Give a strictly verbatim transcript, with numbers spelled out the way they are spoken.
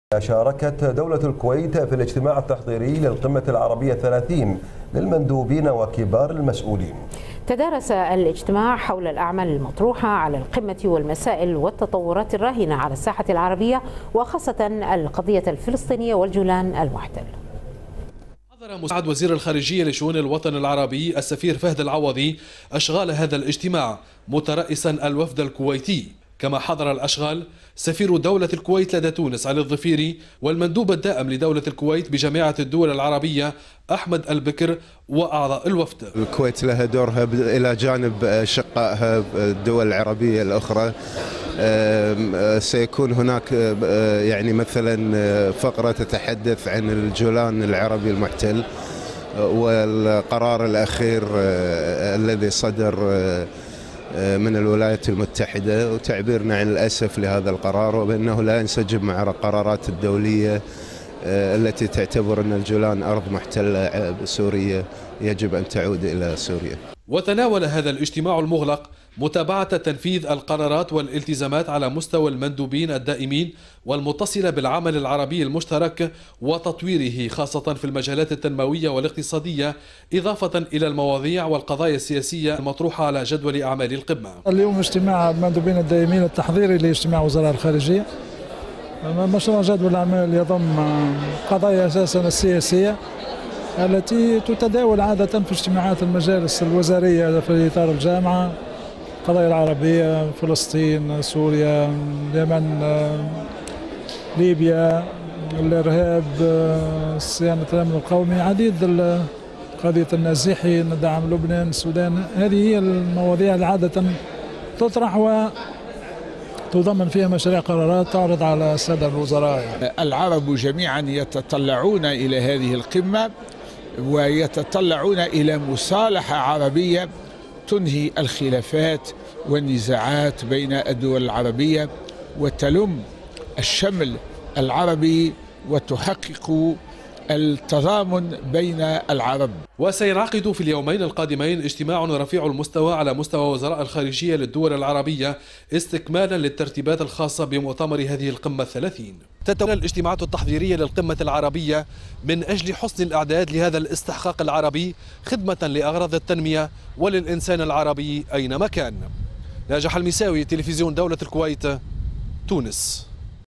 شاركت دولة الكويت في الاجتماع التحضيري للقمة العربية الثلاثين للمندوبين وكبار المسؤولين. تدارس الاجتماع حول الأعمال المطروحة على القمة والمسائل والتطورات الراهنة على الساحة العربية وخاصة القضية الفلسطينية والجولان المحتل. حضر مساعد وزير الخارجية لشؤون الوطن العربي السفير فهد العوضي أشغال هذا الاجتماع مترأسا الوفد الكويتي، كما حضر الأشغال سفير دولة الكويت لدى تونس علي الظفيري والمندوب الدائم لدولة الكويت بجامعة الدول العربية أحمد البكر وأعضاء الوفد. الكويت لها دورها إلى جانب أشقائها الدول العربية الأخرى. سيكون هناك يعني مثلا فقرة تتحدث عن الجولان العربي المحتل والقرار الأخير الذي صدر من الولايات المتحدة وتعبيرنا عن الأسف لهذا القرار وبأنه لا ينسجم مع القرارات الدولية التي تعتبر أن الجولان أرض محتلة سورية يجب أن تعود إلى سوريا. وتناول هذا الاجتماع المغلق متابعة تنفيذ القرارات والالتزامات على مستوى المندوبين الدائمين والمتصلة بالعمل العربي المشترك وتطويره خاصة في المجالات التنموية والاقتصادية، إضافة إلى المواضيع والقضايا السياسية المطروحة على جدول أعمال القمة. اليوم اجتماع المندوبين الدائمين التحضيري لاجتماع وزراء الخارجية. مشروع جدول الأعمال يضم قضايا أساسا السياسية التي تتداول عادة في اجتماعات المجالس الوزارية في إطار الجامعة، القضايا العربية، فلسطين، سوريا، اليمن، ليبيا، الإرهاب، صيانة الأمن القومي، عديد قضية النازحين، دعم لبنان، السودان. هذه هي المواضيع اللي عادة تطرح وتضمن فيها مشاريع قرارات تعرض على السادة الوزراء. العرب جميعا يتطلعون إلى هذه القمة ويتطلعون إلى مصالحة عربية تنهي الخلافات والنزاعات بين الدول العربية وتلم الشمل العربي وتحقق التضامن بين العرب. وسينعقد في اليومين القادمين اجتماع رفيع المستوى على مستوى وزراء الخارجية للدول العربية استكمالا للترتيبات الخاصة بمؤتمر هذه القمة الثلاثين. تتولى الاجتماعات التحضيرية للقمة العربية من أجل حسن الإعداد لهذا الاستحقاق العربي خدمة لأغراض التنمية وللإنسان العربي أينما كان. ناجح المساوي، تلفزيون دولة الكويت، تونس.